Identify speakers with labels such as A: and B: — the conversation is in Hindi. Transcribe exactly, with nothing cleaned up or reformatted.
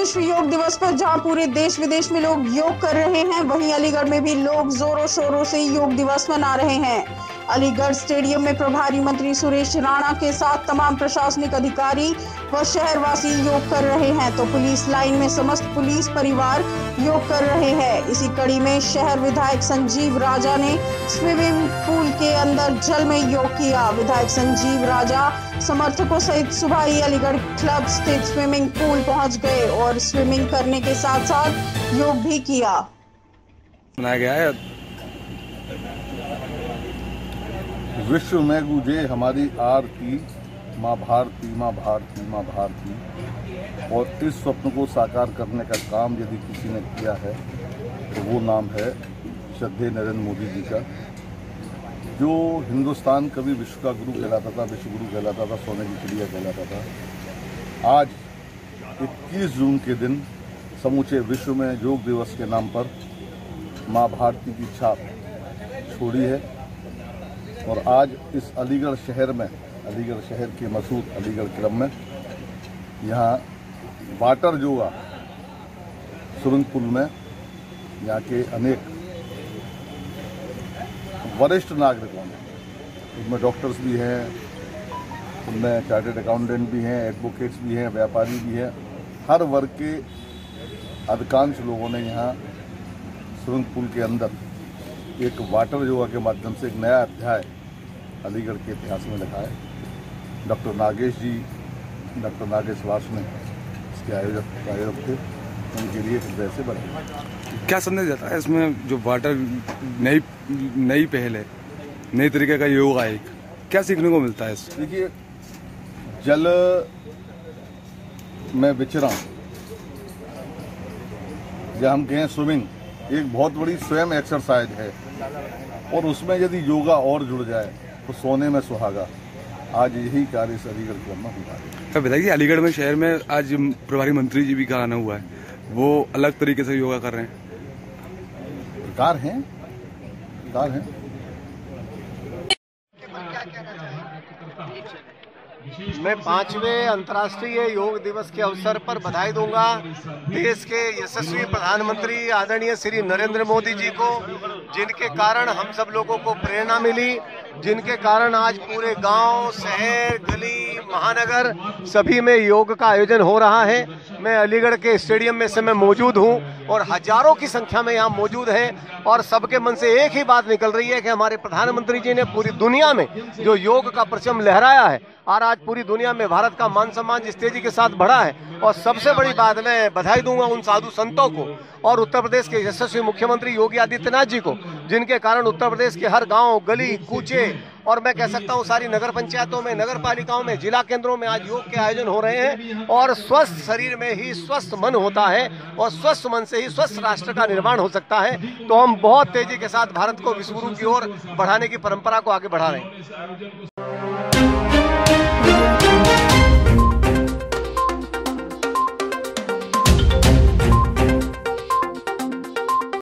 A: विश्व योग दिवस पर जहां पूरे देश विदेश में लोग योग कर रहे हैं, वहीं अलीगढ़ में भी लोग जोरों शोरों से योग दिवस मना रहे हैं। अलीगढ़ स्टेडियम में प्रभारी मंत्री सुरेश राणा के साथ तमाम प्रशासनिक अधिकारी व शहरवासी योग कर रहे हैं, तो पुलिस लाइन में समस्त पुलिस परिवार योग कर रहे हैं। इसी कड़ी में शहर विधायक संजीव राजा ने स्विमिंग पूल के अंदर जल में योग किया। विधायक संजीव राजा समर्थकों सहित सुबह ही अलीगढ़ क्लब स्थित स्विमिंग पूल पहुंच गए और स्विमिंग करने के साथ साथ योग भी किया।
B: मनाया गया है
C: विश्व में गूंजे हमारी आरती, माँ भारती माँ भारती माँ भारती। और इस स्वप्न को साकार करने का काम यदि किसी ने किया है तो वो नाम है श्रद्धेय नरेंद्र मोदी जी का, जो हिंदुस्तान कभी विश्व का गुरु कहलाता था, विश्व गुरु कहलाता था, सोने की चिड़िया कहलाता था। आज इक्कीस जून के दिन समूचे विश्व में योग दिवस के नाम पर माँ भारती की छाप छोड़ी है। और आज इस अलीगढ़ शहर में, अलीगढ़ शहर के मशहूर अलीगढ़ क्लब में यहाँ वाटर योगा स्विमिंग पूल में यहाँ के अनेक वरिष्ठ नागरिकों ने, उनमें डॉक्टर्स भी हैं, उनमें चार्टर्ड अकाउंटेंट भी हैं, एडवोकेट्स भी हैं, व्यापारी भी हैं, हर वर्ग के अधिकांश लोगों ने यहाँ स्विमिंग पूल के अंदर एक वाटर योगा के माध्यम से एक नया अध्याय अलीगढ़ के इतिहास में लिखा है। डॉक्टर नागेश जी, डॉक्टर नागेश वासु ने इसके आयोजक आयोजक थे, उनके लिए हृदय से बधाई।
B: क्या संदेश देता है इसमें जो वाटर नई नई पहल है, नई तरीके का योगा है, क्या सीखने को मिलता है इससे?
C: देखिए, जल में विचरण या हम कहें स्विमिंग एक बहुत बड़ी स्वयं एक्सरसाइज है, और उसमें यदि योगा और जुड़ जाए तो सोने में सुहागा। आज यही कार्य इस अलीगढ़ क्लब में हुआ है।
B: तो बताइए, अलीगढ़ में शहर में आज प्रभारी मंत्री जी भी का आना हुआ है, वो अलग तरीके से योगा कर रहे हैं।
C: प्रकार हैं प्रकार हैं
D: मैं पांचवें अंतर्राष्ट्रीय योग दिवस के अवसर पर बधाई दूंगा देश के यशस्वी प्रधानमंत्री आदरणीय श्री नरेंद्र मोदी जी को, जिनके कारण हम सब लोगों को प्रेरणा मिली, जिनके कारण आज पूरे गांव, शहर, गली, महानगर सभी में योग का आयोजन हो रहा है। मैं अलीगढ़ के स्टेडियम में से मैं मौजूद हूं और हजारों की संख्या में यहाँ मौजूद है, और सबके मन से एक ही बात निकल रही है कि हमारे प्रधानमंत्री जी ने पूरी दुनिया में जो योग का परचम लहराया है, और आज पूरी दुनिया में भारत का मान सम्मान जिस तेजी के साथ बढ़ा है। और सबसे बड़ी बात, मैं बधाई दूंगा उन साधु संतों को और उत्तर प्रदेश के यशस्वी मुख्यमंत्री योगी आदित्यनाथ जी को, जिनके कारण उत्तर प्रदेश के हर गांव, गली, कूचे और मैं कह सकता हूं सारी नगर पंचायतों में, नगर पालिकाओं में, जिला केंद्रों में आज योग के आयोजन हो रहे हैं। और स्वस्थ शरीर में ही स्वस्थ मन होता है, और स्वस्थ मन से ही स्वस्थ राष्ट्र का निर्माण हो सकता है। तो हम बहुत तेजी के साथ भारत को विश्व गुरु की ओर बढ़ाने की परंपरा को आगे बढ़ा रहे हैं।